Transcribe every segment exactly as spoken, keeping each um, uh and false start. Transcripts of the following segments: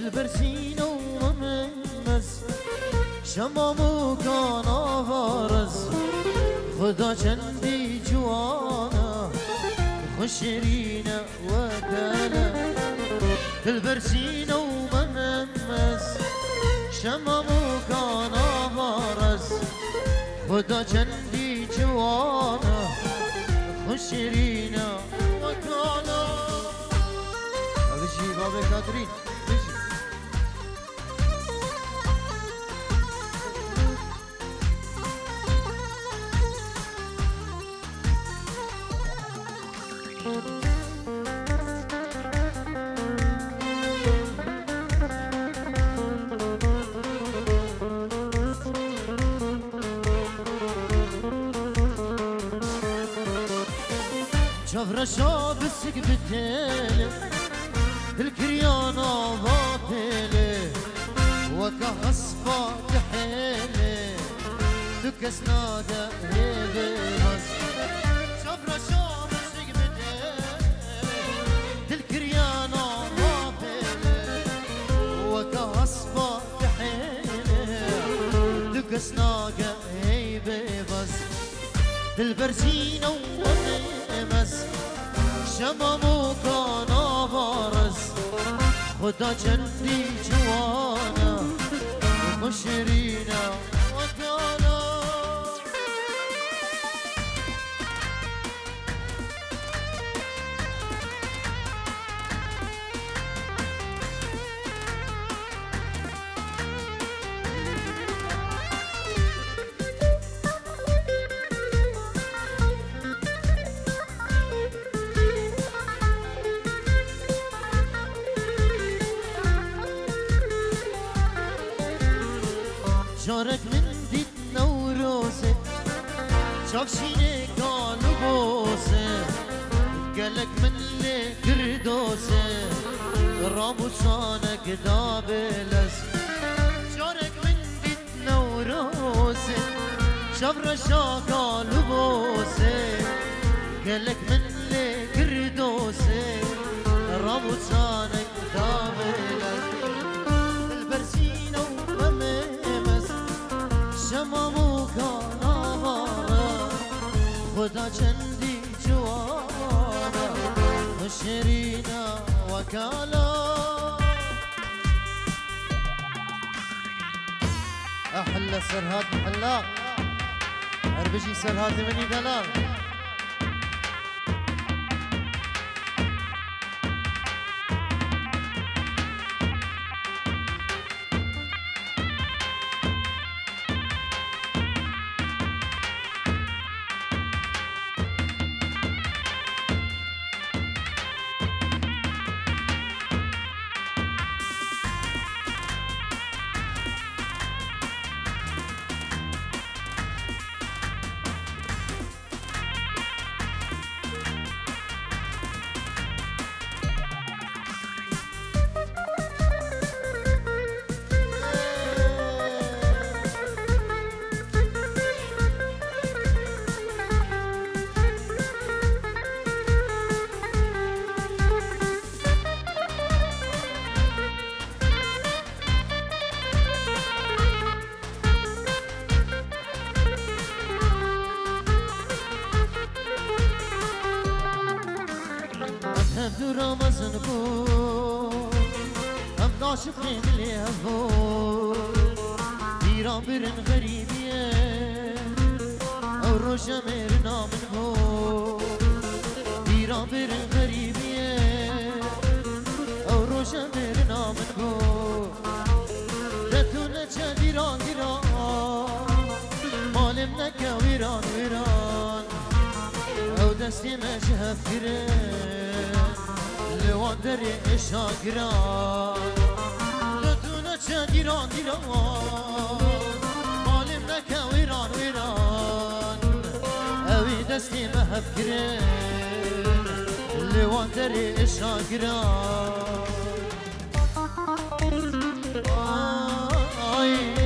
دلبرسين وممز شمامو كان آوارز خدا چندی جوانا خوشرینه و دلم دلبرسین وممز شمامو كان آوارز خدا چندی جوانا خوشرینه و دلم بجي بابا كاترين بجي جفر شابسك بالدلم الكريانة باطلة وكهصفة تحيلة دكس نادى هيبس شفرة شامسك بدل الكريانة باطلة وكهصفة تحيلة دكس نادى هيبس البرسينة وممس شمامو كان بارز خدا چندی جوانا خوشرینه و دانا جارك من ديت نوروسه شافشيني قالوا بوسه قالك من اللي كردوسه رامو صانك دابلس جارك من ديت نوروسه شاف رشا قالوا بوسه قالك من اللي كردوسه رامو صانك دابلس البرسينه شمامو كان آوارا خدا چندی جوانا خوشرینه وكالا أحلى سرهات محلا أربجي سرهات مني دلال هم رمضان بود هم ناشقين ليه بود ایران برن غریبیه او روشا مرنا من بود ایران برن غریبیه او روشا مرنا من بود دتونه چه دیران دیران مالم نکه ویران ویران او دستی مشهف گره لوان دری اشاگران دتونه چه دیران دیران مالم نکه ویران ویران اوی دستی مهف گره لوان دری اشاگران آی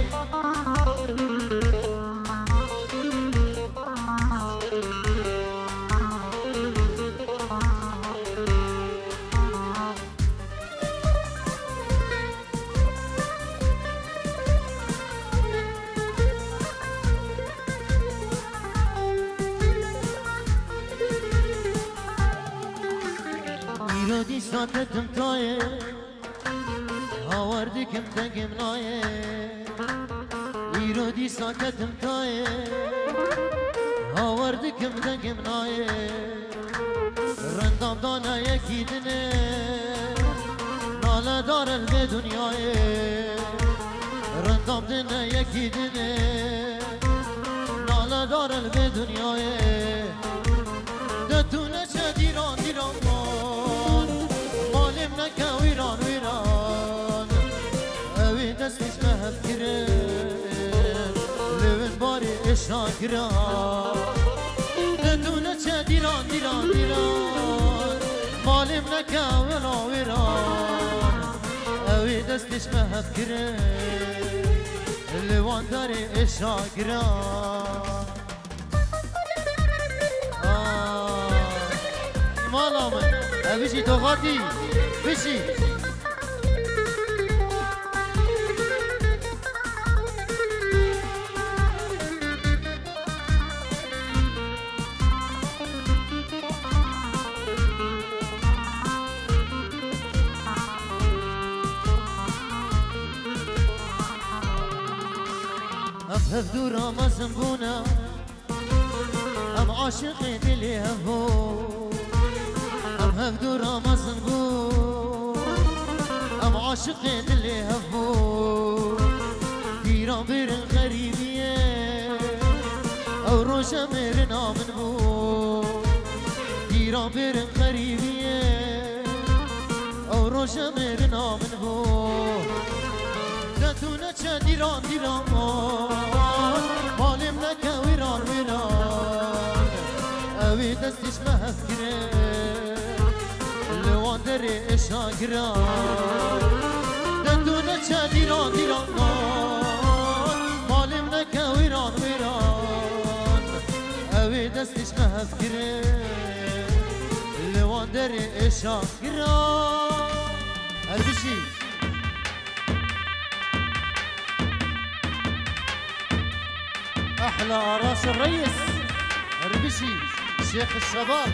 ایرودی ساتتم تایه هاوردی کم دنگم نایه ایرودی ساتتم تایه هاوردی کم دنگم نایه رندام دانه یکی دنه ناله دارل به دنیای رندام دنه یکی دنه ناله دارل به دنیای دتونه چه دیران دیران مان مالیم نکه ویران ویران اوی دستش مهب گره لون باری اشان گره دتونه چه دیران دیران دیران مالیم نکه ویران ویران اوی دستش مهب گره لون داری اشان گره مالا من اویشی تو خاطی بشی ام هفدو راما زنبونا ام عاشقي دلي هفو ام هفدو راما زنبون ام عاشقي دلي هفو ديران بيرن غريبية او روشا ميرن آمن بو ديران بيرن غريبية او روشا ميرن آمن بو دتونا چه دیران دیران مان مالیم نکه ویران ویران اوی دستش مهف گره لوان دره اشان گره دتونا چه دیران دیران مان مالیم نکه ویران ویران اوی دستش مهف گره لوان دره اشان گره هر بشی أحلى راس الريس ربشي شيخ الشباب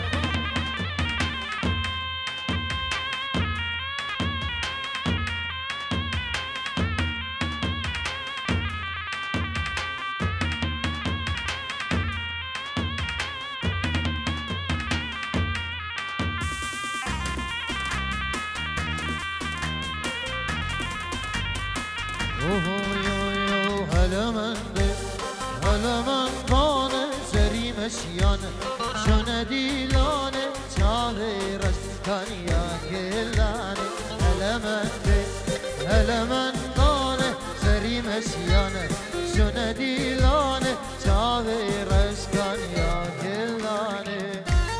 أوه يو يو هلا من هلا من قانه سری مشیانه شونه دیلانه چاله رشتانیا گلانه هلا من هلا من قانه سری مشیانه شونه دیلانه چاله رشتانیا گلانه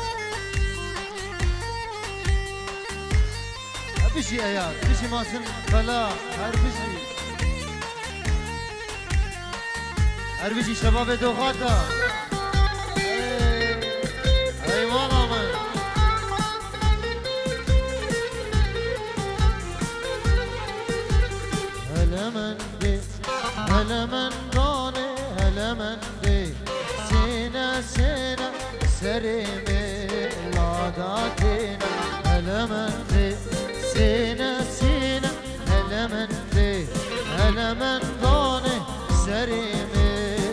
بشی ایار بشی ماسم فلا هر بشی هربشي شباب دوغاتا اي وانا من هلا من دي هلا من راني هلا من دي سينا سينا سريمي لاداتينا هلا من دي سينا سينا هلا من دي هلا من راني سريمي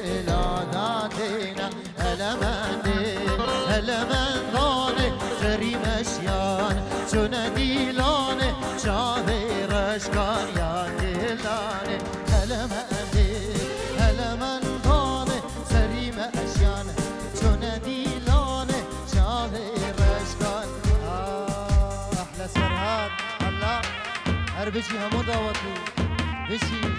هلا من هلا من رانه سری مشیان چون دیلانه شاوی رشکان یا دلانه هلا من هلا من رانه سری مشیان چون دیلانه شاوی رشکان احلى سرهاد الله هر بشی همو دعوتو بشی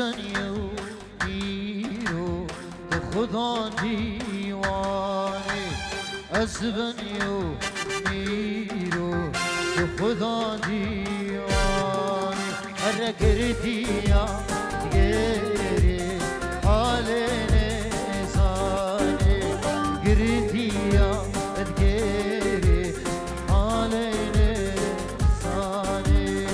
بنیو میرو به خدا دیوانه از بنیو میرو به خدا دیوانه هر گردیا گری حال نزانه گردیا گری حال نزانه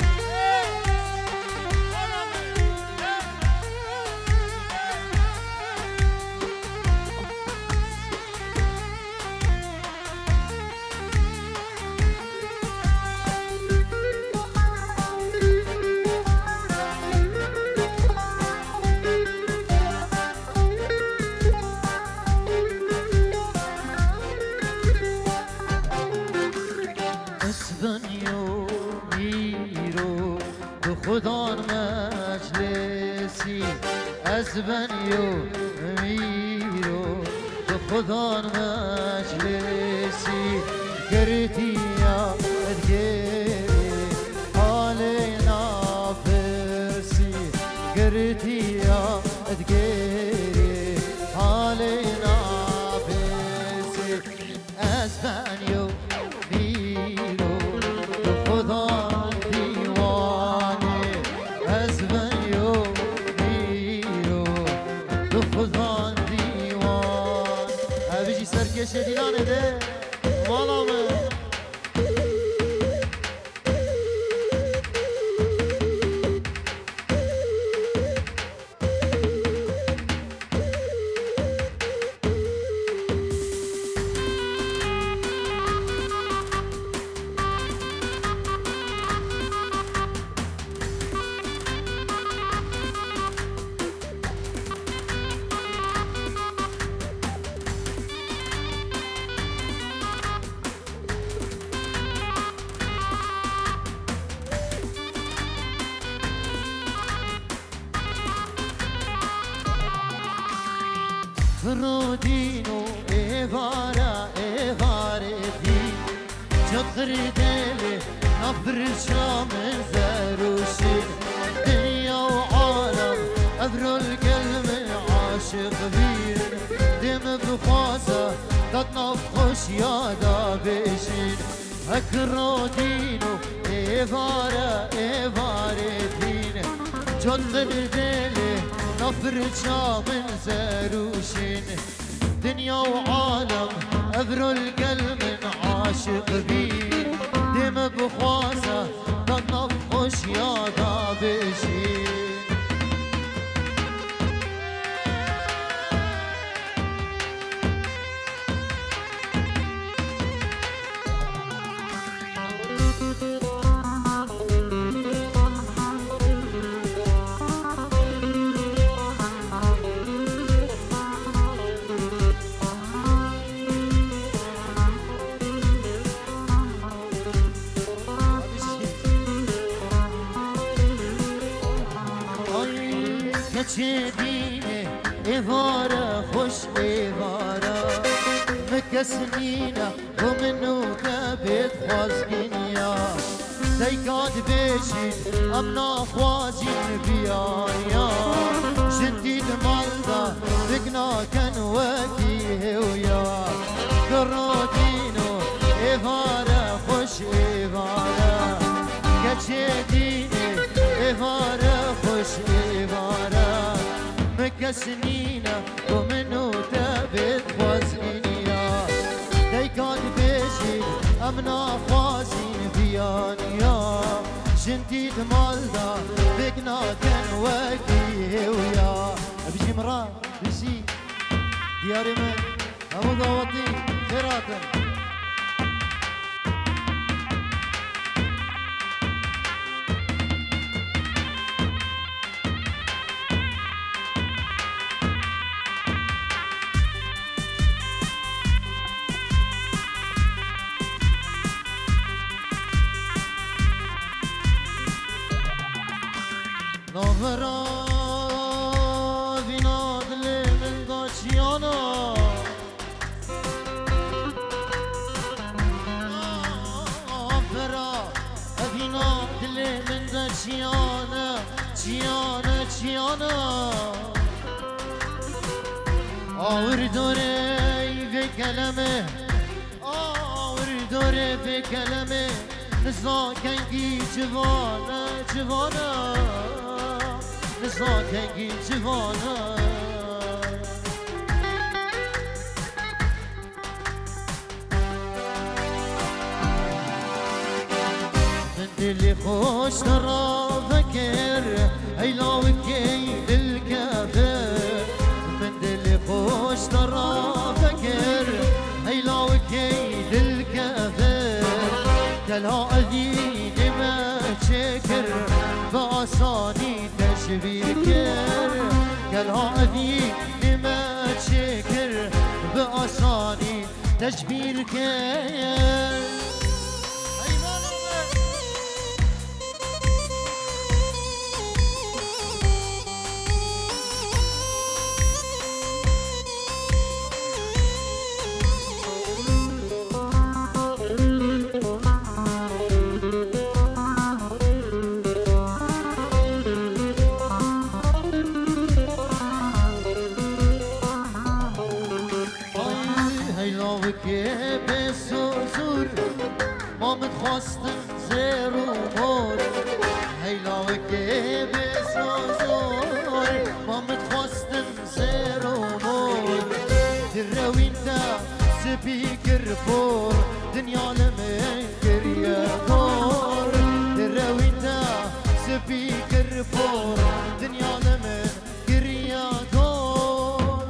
اسبنیو میرو به خدا مجلسی اسبنیو میرو به خدا مجلسی گردیا گری حال نافسی گردیا گری حال نافسی اسبنیو سرکش دیلانه ده مالامه فرودینو ایوارا ایواره دی چطر دلی نفرشا من زروشین دنیا و عالم ابرو القلب عاشق بین دم بخواسه تطنف خوش یادا بشین اکرودینو ایوارا ایواره دین چطر دلی نفرشا من زروشين دنيا وعالم أبرو القلب عاشق بين دم بخواسة تنفخش يا دابشين چه دینه ایواره خوش ایواره مکسنینه و منو کبت خوازگینیا دیکاد بشید امنا خوازین بیایا شدید مالدا بگنا کن وکی هویا کرادینو ایواره خوش ایواره چه دینه ایواره خوش ایواره مكسنينا ومنو تابت خوازينيا ديكاد بيشي امنا خوازين بيانيا جنتي مالدا بقنا كان وكي ويا بيجي مرا بيجي دياري من ابو ضوطي خيراتن نوفرا بيناد لي من قاچيانا نوفرا بيناد لي من قاچيانا چيانا جیانا آور دوره به کلمه آور دوره به کلمه نزاکنگی جوانا جوانا نزاکنگی جوانا من دلی خوش ترا فکر ایلاوی کی دل کافر من دلی خوش ترا فکر ایلاوی کی دل کافر دلها ادید ما چکر بآسانی تشبیر کر دلها ادید ما چکر بآسانی تشبیر کر خواستم زیر و مور هیلاوه که بسازور مامت خواستم زیر و مور در روین دا سپیکر پور دنیا لمن گریه کور در روین دا سپیکر پور دنیا لمن گریه کور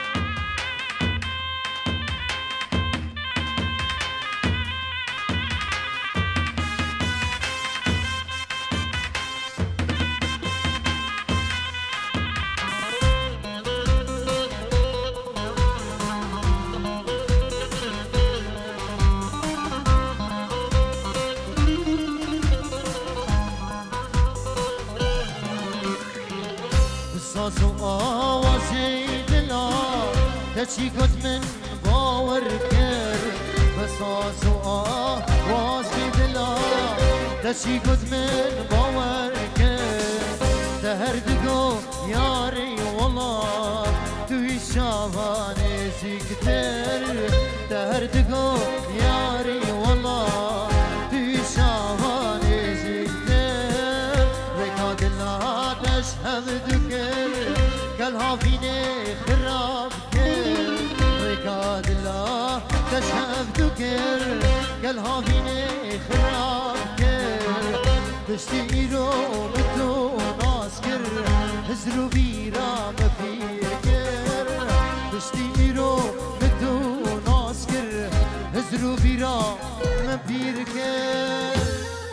سازو آوازی دلا دچی کت من باور کرد بسازو آوازی دلا دچی کت من باور کرد دهر دگو یاری والله توی شابانه زیگتر دهر دگو یاری والله توی شابانه زیگتر رکا دلا تشهد دکر قالها فيني خراب كر ركاد الله تشهد دكر قالها فيني خراب كر تشتيرو بدو ناسكر هزرو بيرا ما فيكر تشتيرو بدو ناسكر هزرو بيرا ما فيكر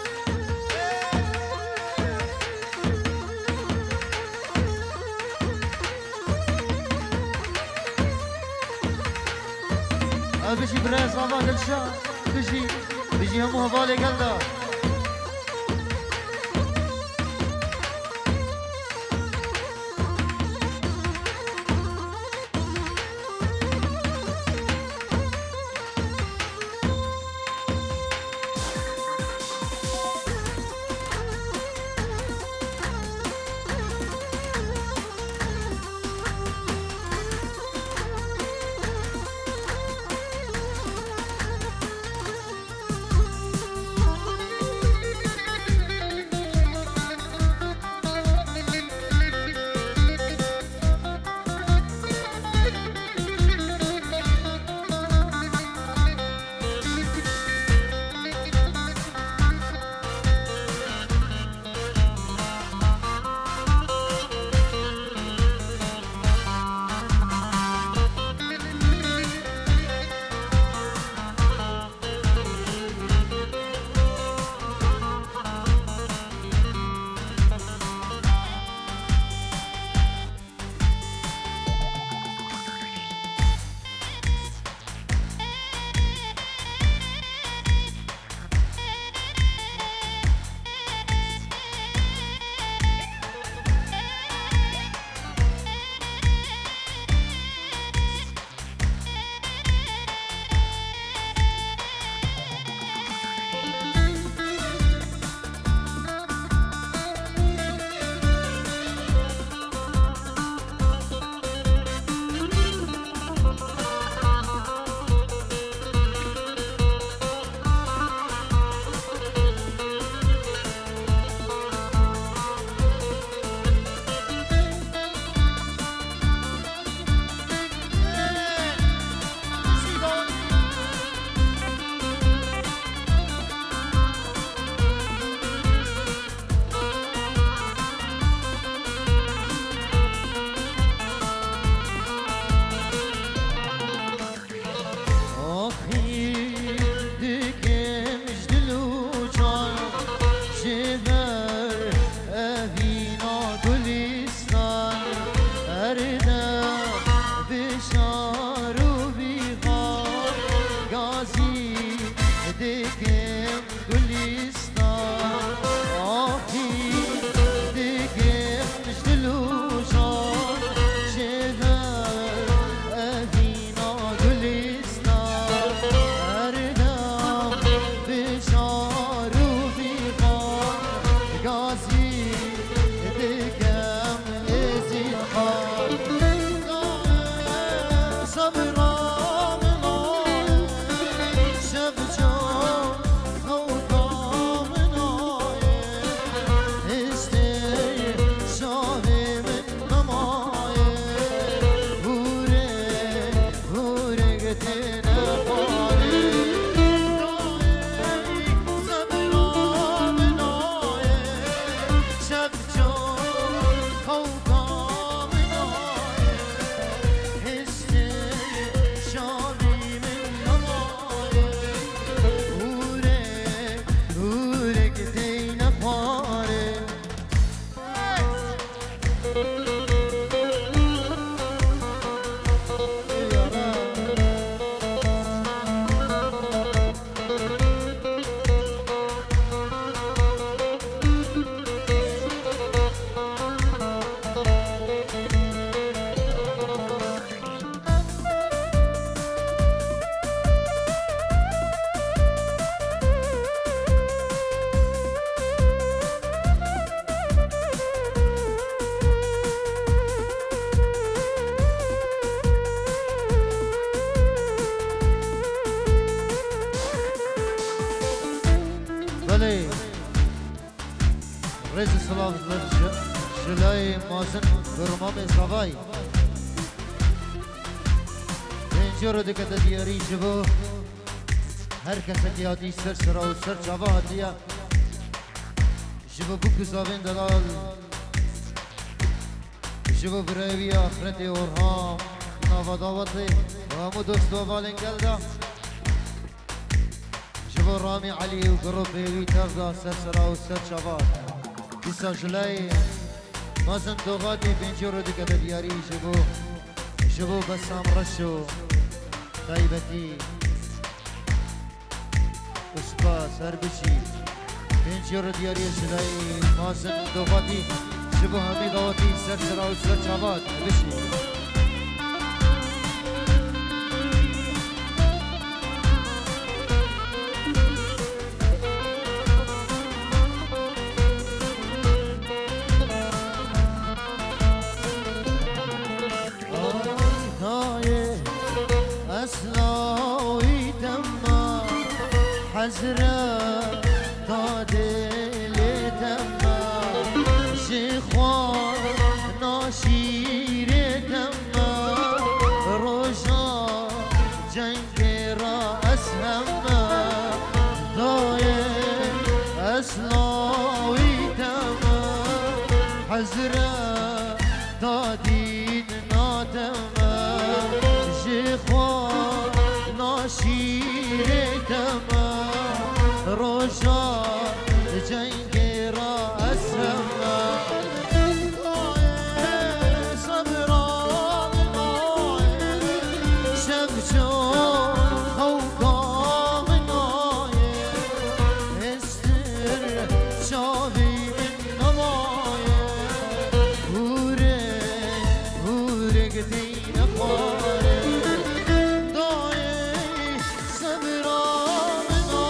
بيجي براس عماد الشام بيجي بيجي همو هبالي قلده رئيس الصلاة جلاي مازن برمام صباي بنجر دكتة دياري جبو هر کسی که یادی سر سرا و سر چاوا هدیه جبو بکو زابین دلال جبو برایوی آخرت اورهام ناوا داوتی و همو دوست و بالنگل دا جبو رامی علی و گروه بیوی تردا سر سرا و سر چاوا دیسا جلای مازن دوغاتی بینجی رو دکت دیاری جبو جبو بسام رشو طیبتی اسپاس هر بشی بینجی رو دیاری جلای مازن دوغاتی جبو همی داوتی سر سرا و سر چاوا بشی حزرة دادل تما شيخوان ناشير تما رجا جنگ رأس هما ضايع أسلاوي تما حزرة دادين ناتما شيخوان ناشير تما روشا جنگ رأس هما صبران نايم شبشو خوكا من نايم استر شابي من نمايم هورك هورك دين خوارك دايم صبران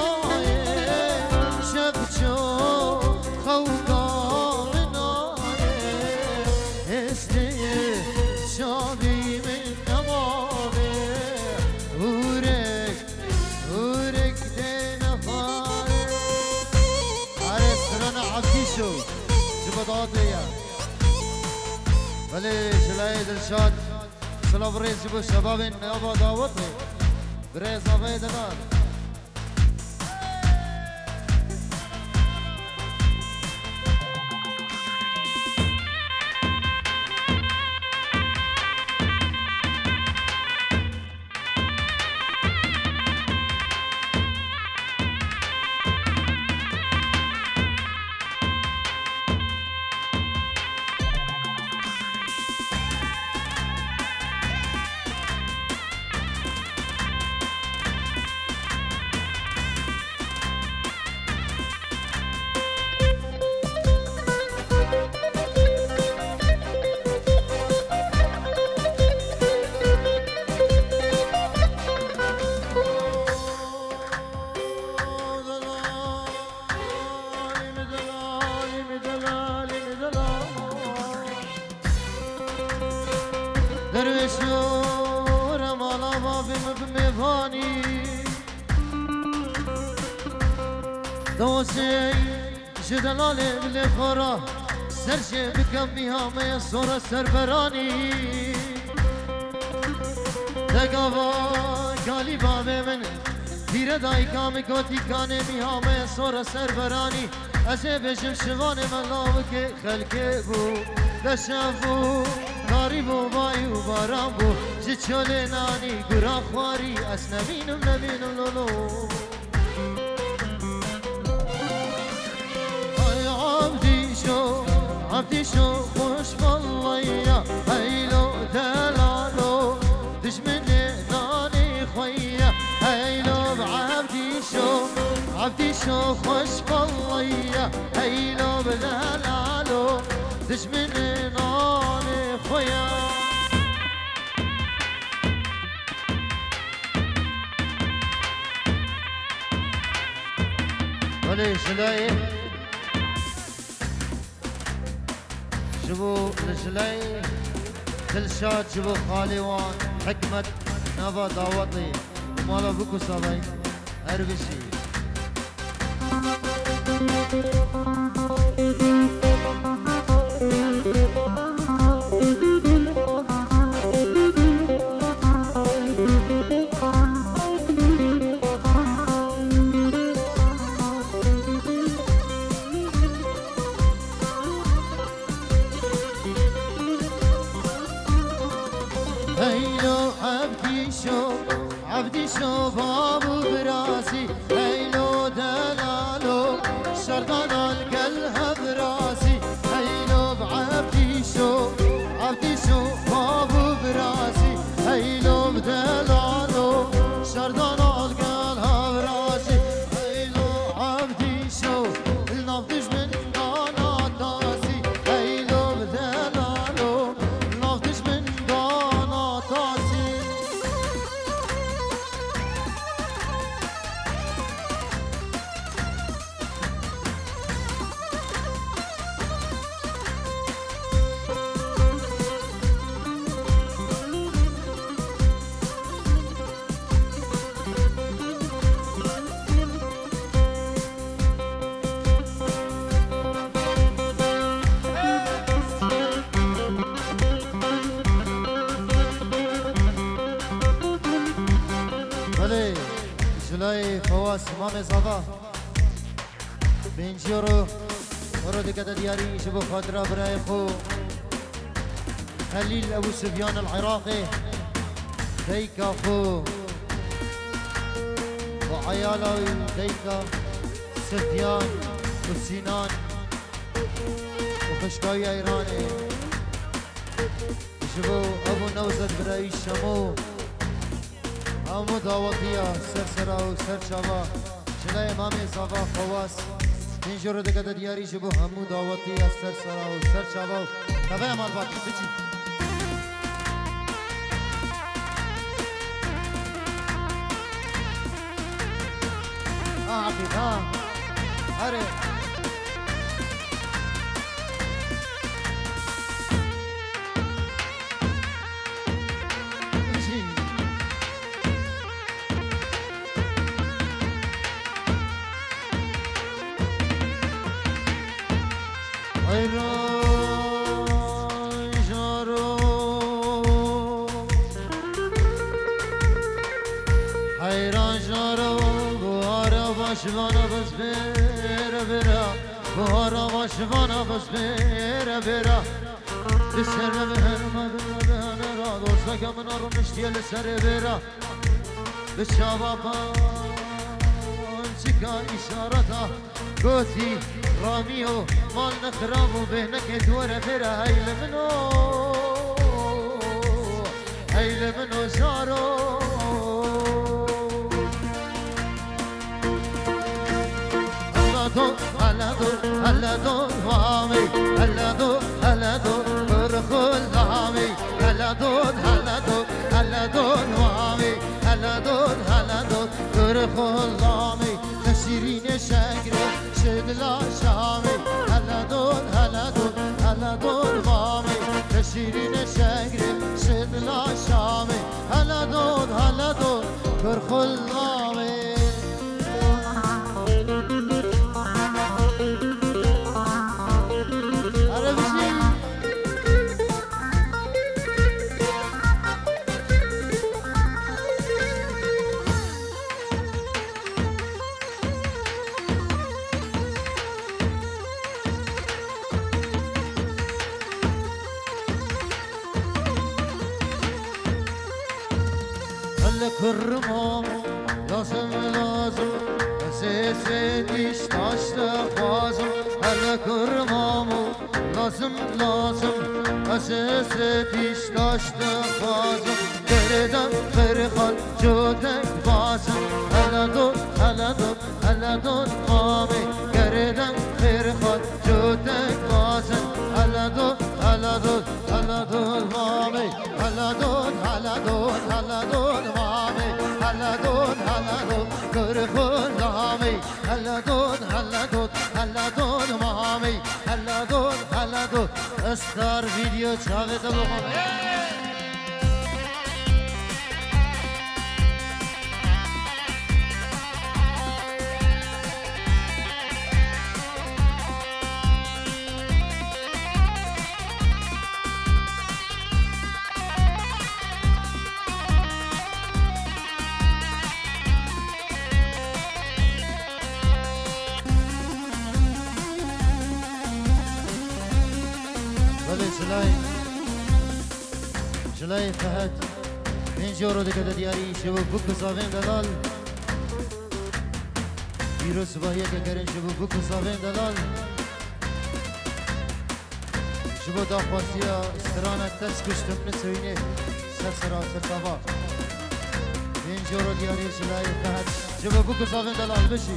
ولی جلای دلشاد سلام ریز جبو شباب نابا دعوتی بریز آبای دلال درویشور مالا بابیم بمیوانی دوستی جدلالی بلی خورا سرچه بکم میامه سورا سربرانی دگاوا گالی بابی من تیره دای کامی کتی کانه میامه سورا سربرانی ازه بجم شوان ملاو که خلکه بو دشافو کاری بو بای و باران بو جی چوله نانی گرا خواری اس نبینم نبینم لولو ای عبدی شو عبدی شو خوش والله یا ایلو دلالو دشمن نانی خویا ایلو عبدی شو عبدي شو خوش والله يا هيلو بلالالو دشمن ناني خويا ولي شلاي شبو الشلاي دلشاد شبو خاليوان حكمة نافا دعوتي ومالا بكو صالي هربشي هيلو عبدي شو عبدي شو بابو براسي هيلو دلالو شردان القلها براسي هيلو بعبدي شو عبدي شو بابو براسي هيلو بدلالو شردان القلها براسي هيلو عبدي شو النفضج من دانا تاسي هيلو بدلالو النفضج من دانا تاسي بله جلای فواز امام صفا بینجورو ورو دکت دیاری شبو خاطره برای خو خلیل ابو سفیان العراقي ديكا خو وعياله ديكا سفيان وسينان وخشكاوي ايراني شبو ابو نوزد برای شمو همو دعوتیا سرسرا و سرچاوا جلای امام صفا خواست اینجور دکت دیاری شبو همو دعوتیا سرسرا و سرچاوا تبه امال باقی بچی عقيد ها هري شوانا بس بيرا بيرا بهارا وشوانا بس بيرا بيرا لسر بهر ما بهر را دوستك من رو نشتي لسر بيرا بالشابا بانشكا إشارتا قوتي راميو مال نخرامو بينك دورة بيرا هيل منو هيل منو زارو هلا دور هلا دور وامي هلا دور هلا دور برخل لامي هلا دور هلا دور هلا دور وامي هلا دور هلا دور برخل لامي تشيرين شكر شدلا شامي هلا دور هلا دور هلا دور وامي تشيرين شكر شدلا شامي هلا دور هلا دور برخل لامي كرمام لازم لازم اساسيش تاشت خوازم هلا كرمامو لازم لازم اساسيش تاشت خوازم گردم فرخال جودك بازم هلا دور هلا دور هلا دور مامي گردم فرخال جودك بازم هلا دور هلا دور هلا دور مامي هلا دور هلا دور هلا دور مامي هلا دور هلا دور كرخون لامي هلا دور هلا دور هلا دور مامي هلا دور هلا دور استار فيديو چاوه دو جلای فهد اینجا رو دیگه دیاری شبو بکو صافین دلال بیرو صباحیه که کرن شبو بکو صافین دلال شبو دا خواسtia استرانه تس کشتم نسوینه سر سرا سر صافا اینجا رو دیاری جلای فهد شبو بکو صافین دلال بشی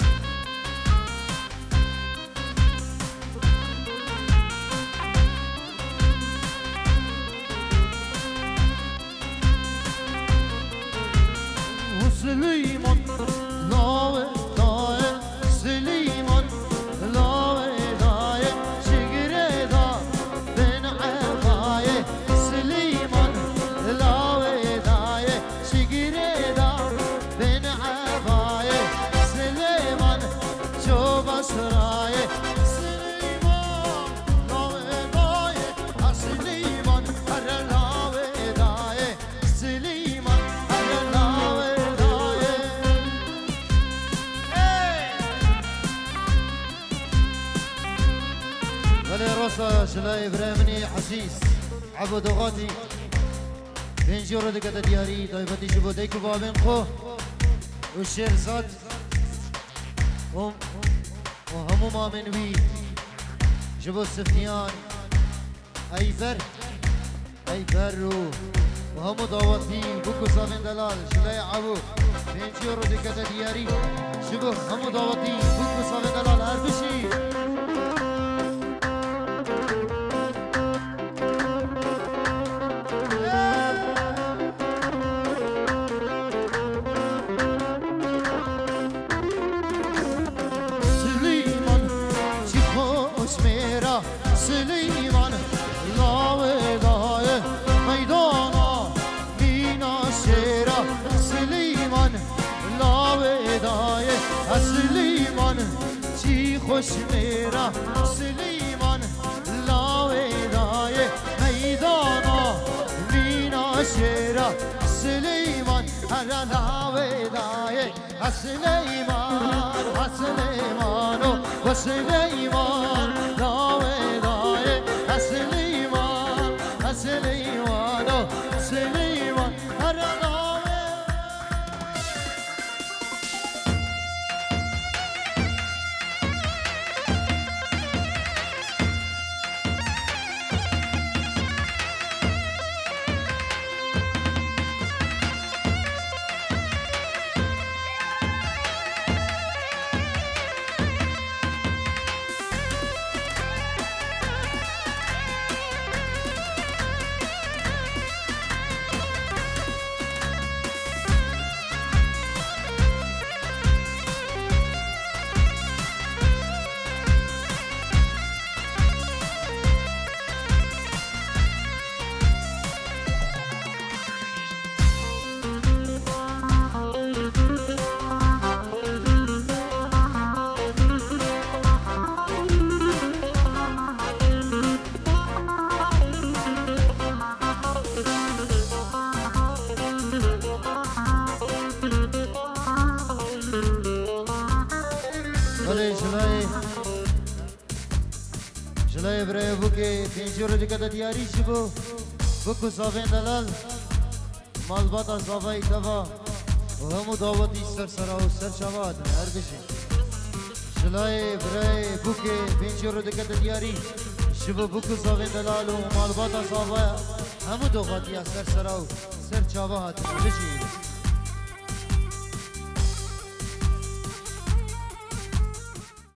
سليمان لاوي داي سليمان لاوي داي شجرة بين عباي سليمان لاوي داي شجرة بين عباي سليمان شو بسراي سليمان لاوي داي سليمان لاوي داي سليمان راسا جلاي ابراهيمني حسيس عبد غاتي بين جورة دقة دياري طيبتي شبو ديكو بابين خو والشير زاد هم وهمو ما من بي جبو السفيان ايبر ايبر وهمو داوتي بوكو صافين دلال جلاي عبو بين جورة دقة دياري شبو همو داوتي بوكو صافين دلال هربشي سليمان لاوي داي ميدانا مينا شيرا سليمان لاوي داي سليمان چی خوش میرا سليمان لاوي داي ميدانا مينا شيرا سليمان هلا لاوي داي سليمان وسليمان وسليمان لاوي داي سليمان سليمان سليمان هلا لاوي جلای برای بوکی پینجور دیگه دیاری شبو بکو صافین دلال مالباتا صافای دوا و همو دعوتی سر سرا و سر شواد هر بشی جلای برای بوکی پینجور دیگه دیاری شبو بکو صافین دلال و مالباتا صافای همو دعوتی سر سرا و سر شواد هر بشی